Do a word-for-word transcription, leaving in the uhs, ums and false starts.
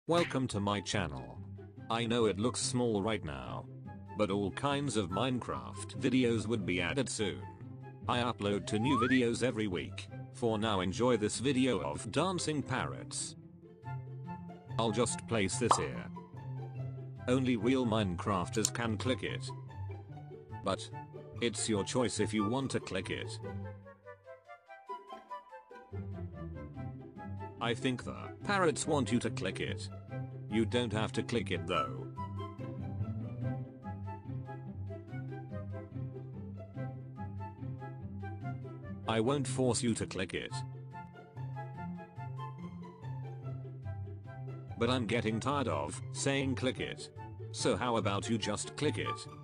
Welcome to my channel. I know it looks small right now, but all kinds of Minecraft videos would be added soon. I upload two new videos every week. For now, enjoy this video of dancing parrots. I'll just place this here. Only real Minecrafters can click it. But it's your choice if you want to click it. I think the parrots want you to click it. You don't have to click it though. I won't force you to click it. But I'm getting tired of saying click it. So how about you just click it?